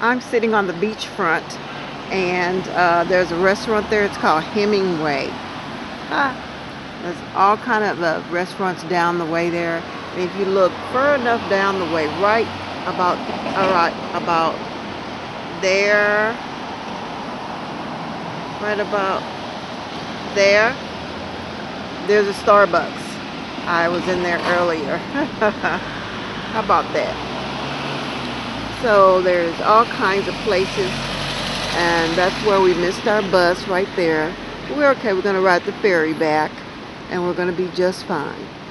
I'm sitting on the beachfront, and there's a restaurant there. It's called Hemingway. There's all kind of restaurants down the way there. And if you look far enough down the way, right about there, right about there, there's a Starbucks. I was in there earlier. How about that? So there's all kinds of places, and that's where we missed our bus right there. We're okay. We're going to ride the ferry back, and we're going to be just fine.